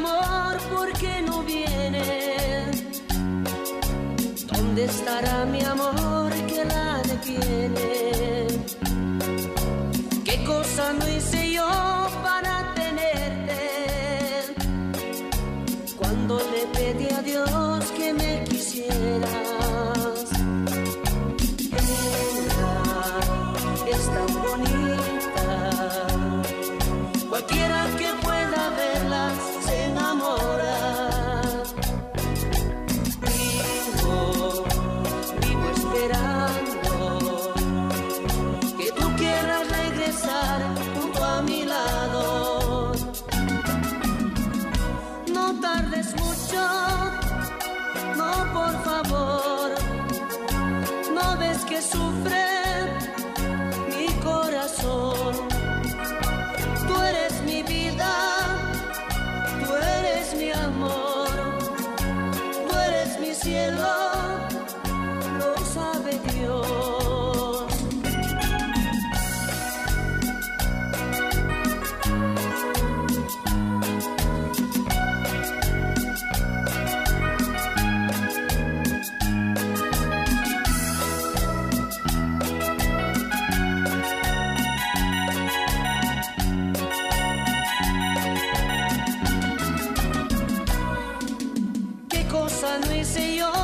amor, ¿por qué no viene? ¿Dónde estará mi amor que la detiene? ¿Qué cosa no hice yo para tenerte? Cuando le pedí a Dios que me quisieras. Ella es tan bonita, cualquiera que pueda verla se enamora. Vivo esperando que tú quieras regresar junto a mi lado. No tardes mucho, no, por favor. ¿No ves que sufre mi corazón? Tú eres mi vida, tú eres mi amor, tú eres mi cielo, lo sabe Dios. ¿Qué cosa no hice yo